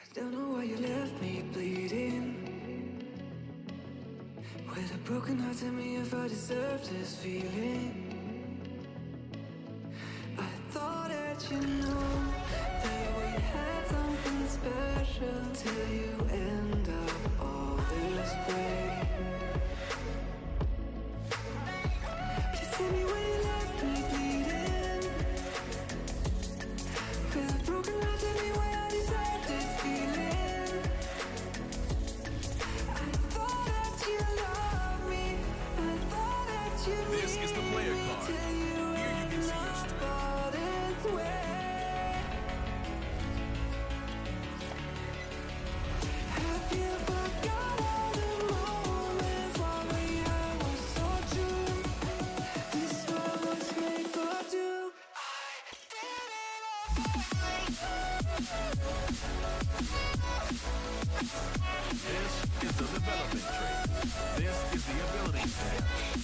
Don't know why you left me bleeding. With a broken heart, tell me if I deserve this feeling. I thought that you know that we had something special till you end up all this way. Please tell me why you left me bleeding. With a broken heart, tell me why I deserve this feeling. I thought that you loved me. I thought that you This is the player needed me card. till you Here you can see your end up strength. all this way. Have you forgot all the moments while we had was so true? This world was made for two. This is the development trait. This is the ability tab.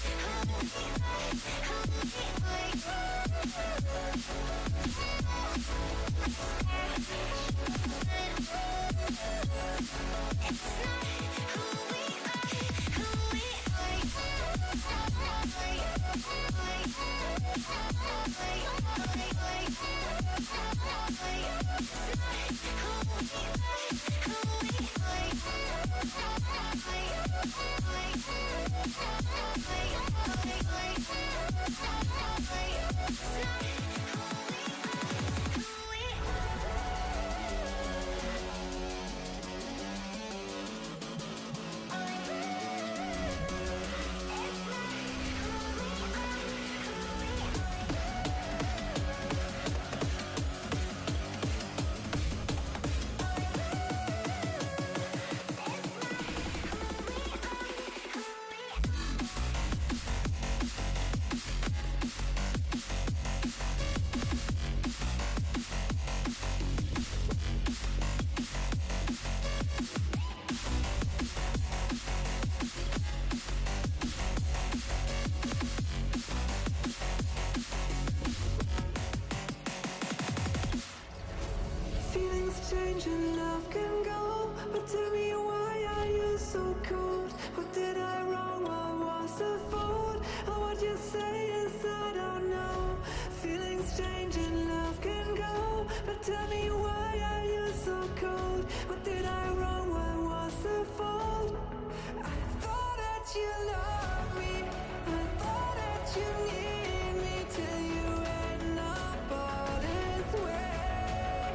Feelings change and love can go, but tell me why are you so cold? What did I wrong? What was the fault? Or what you say is I don't know. Feelings change and love can go, but tell me why are you so cold? What did I wrong? What was the fault? I thought that you loved me. I thought that you need me till you end up all this way.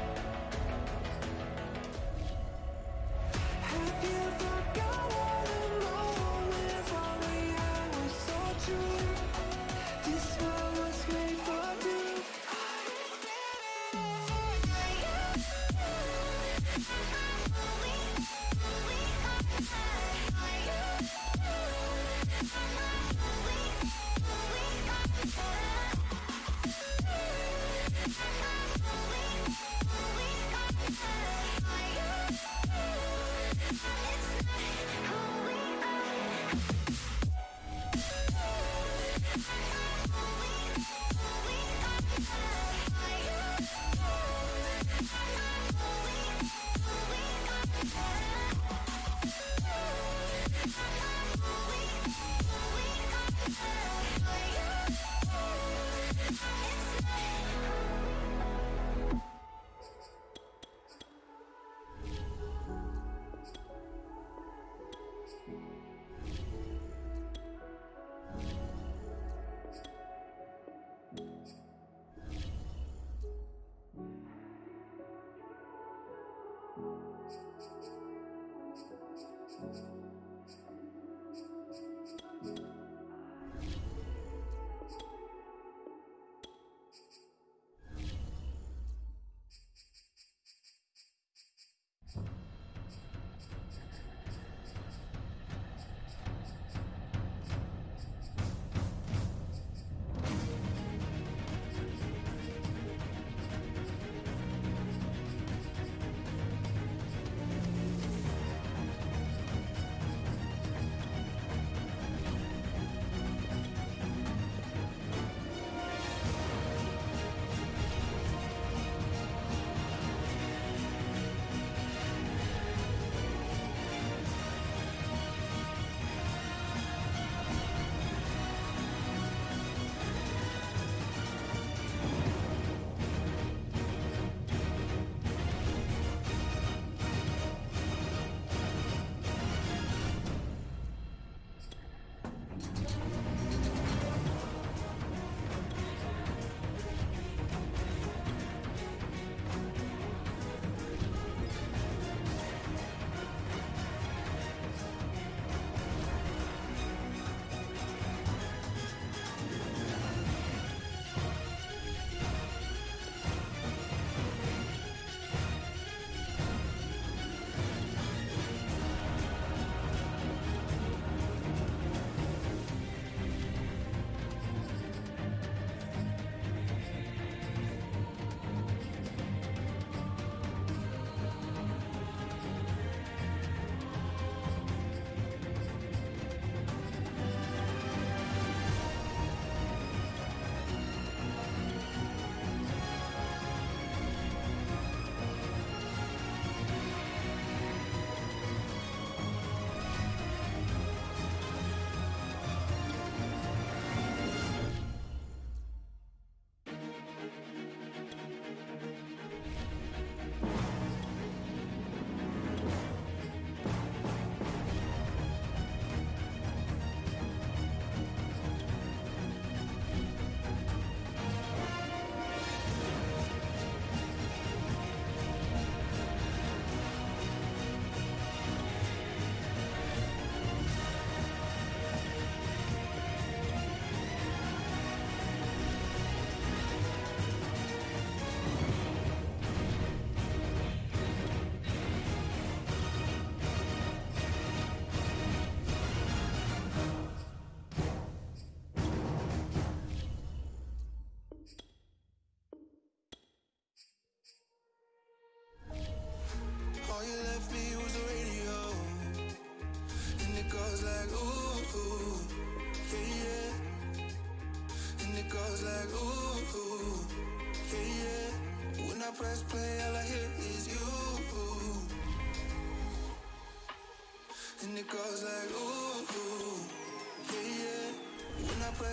Have you forgot all the moments while we had was so true? This world was made for two.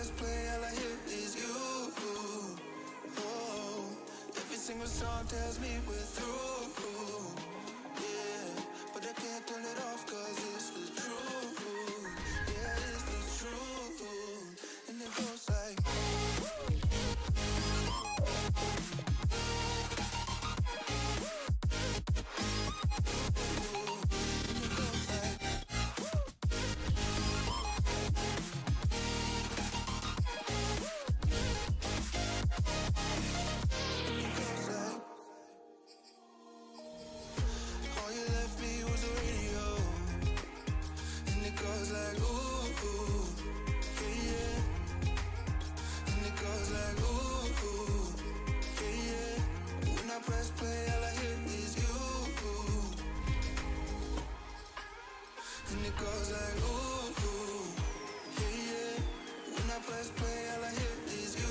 press play, all I hear is you. Oh, every single song tells me we're through. Yeah, but I can't turn it off 'cause it's the truth. Yeah, it's the truth. And it goes like all you left me was a radio. And it goes like ooh, yeah, yeah. And it goes like ooh, yeah, yeah. When I press play, all I hear is you. And it goes like ooh, yeah, yeah. When I press play, all I hear is you.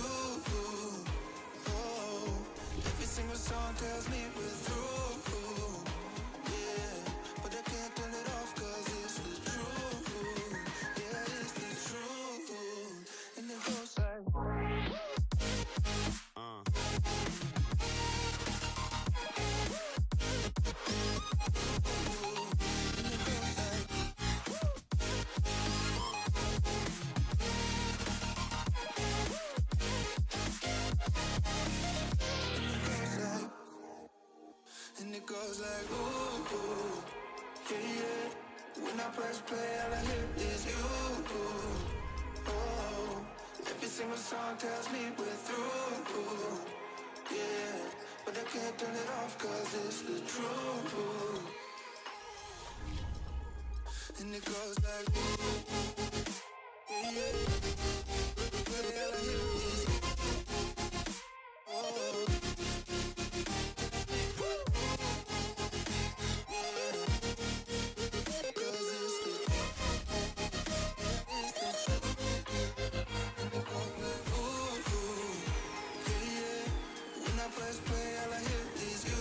Oh, every single song tells me we're through. Yeah, but I can't turn it off 'cause it's the truth. Yeah, it's the truth. And it goes like and it goes like ooh, yeah, yeah. When I press play, all I hear is you. Oh, every single song tells me we're through. Yeah, but I can't turn it off 'cause it's the truth. And it goes like ooh, yeah, yeah. Play, all I hear is you. Oh. Press play, all I hear is you.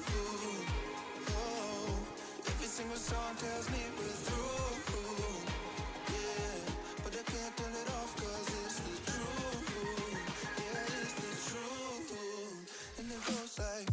Oh, every single song tells me we're through. Yeah, but I can't turn it off 'cause it's the truth. Yeah, it's the truth. And it goes like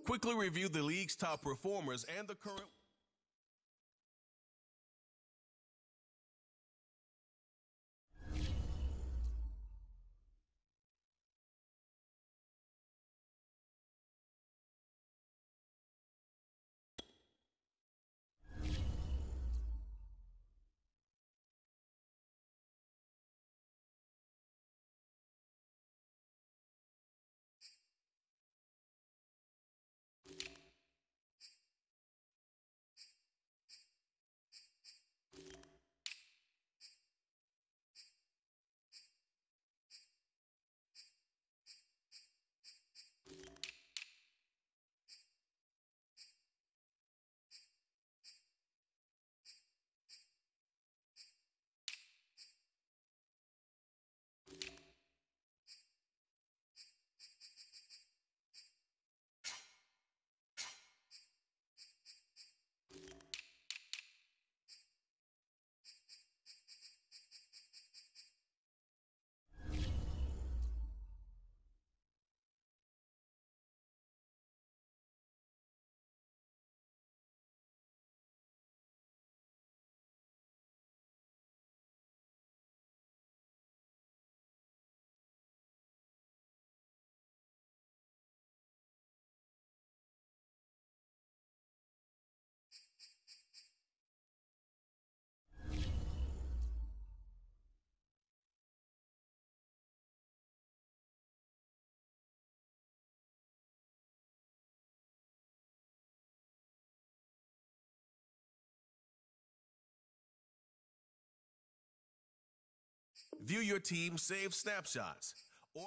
Quickly review the league's top performers and the current. View your team's save snapshots or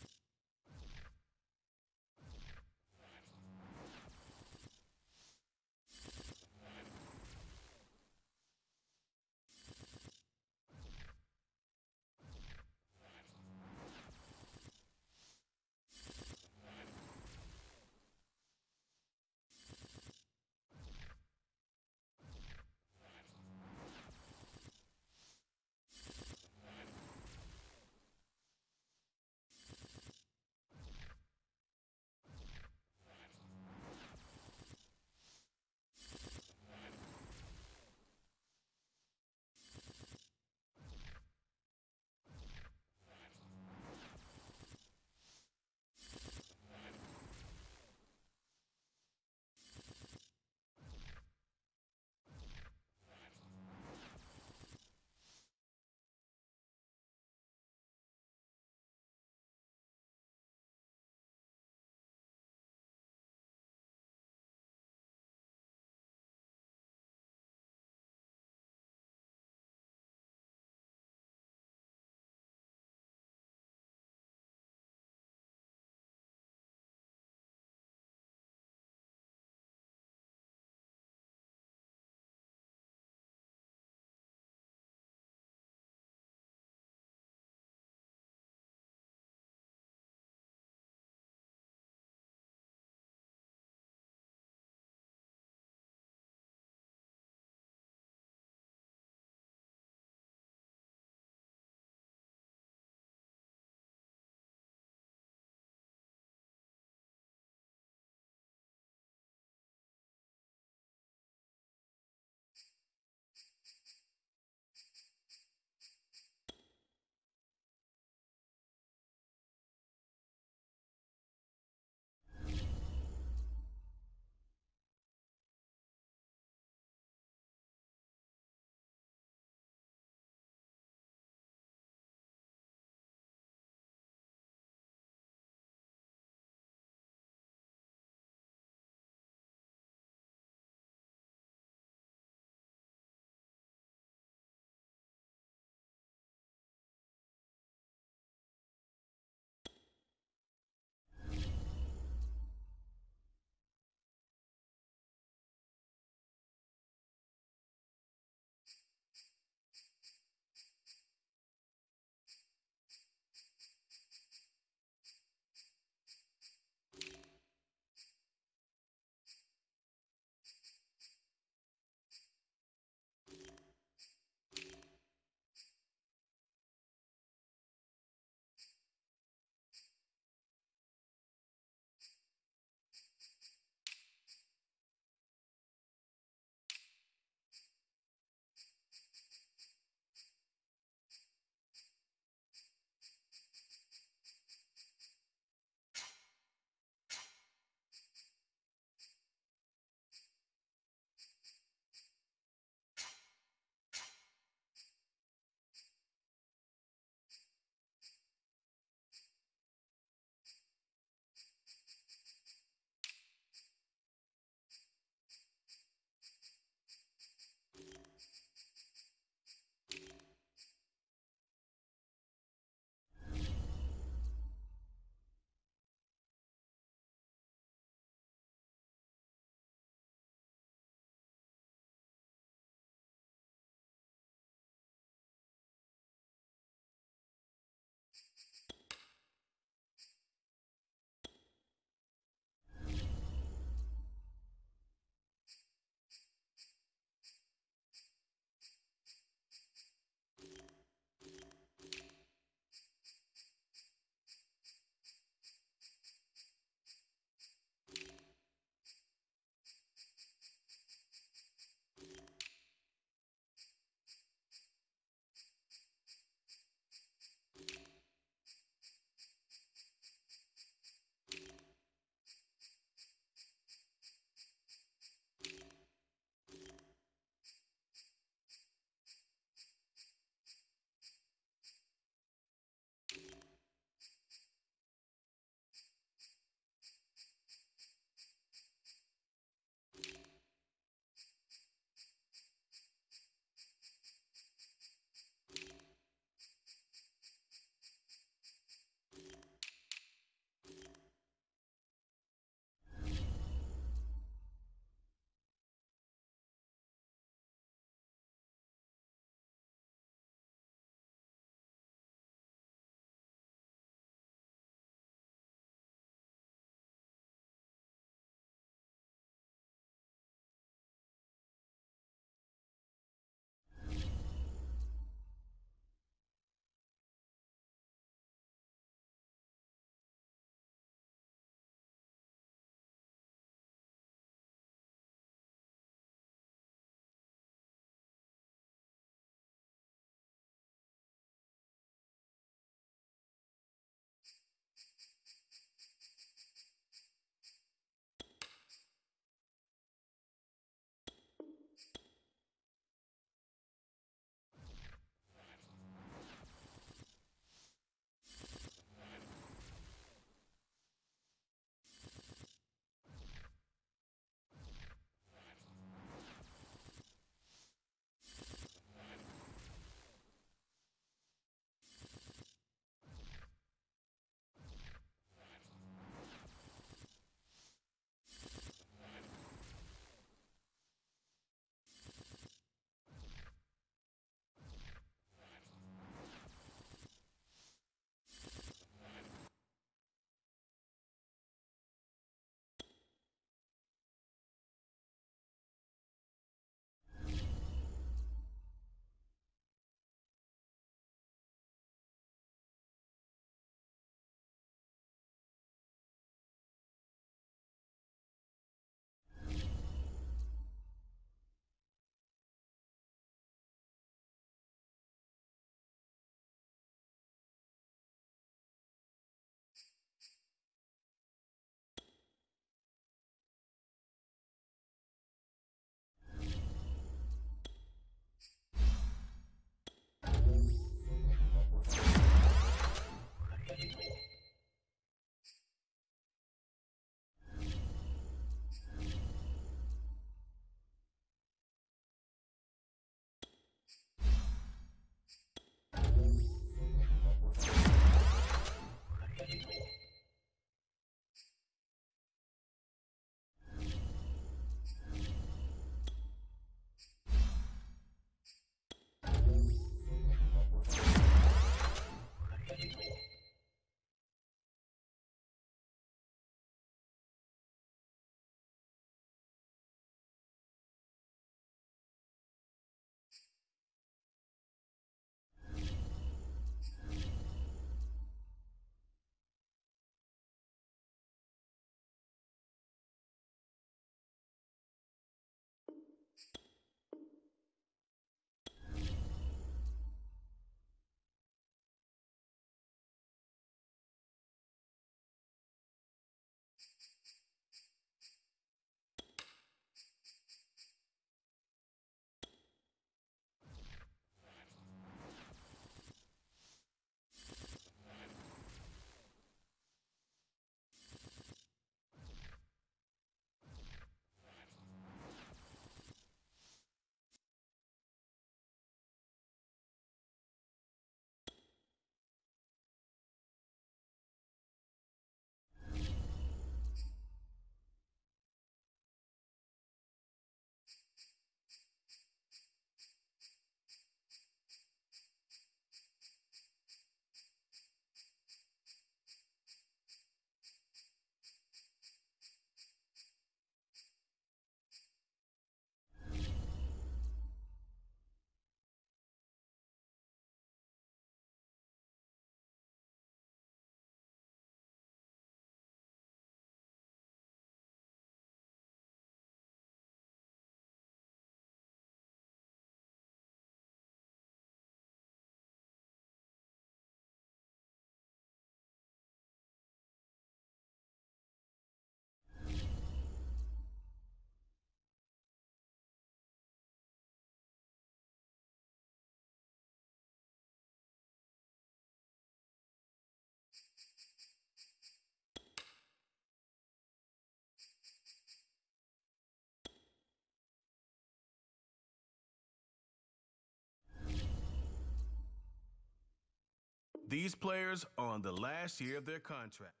These players are on the last year of their contract.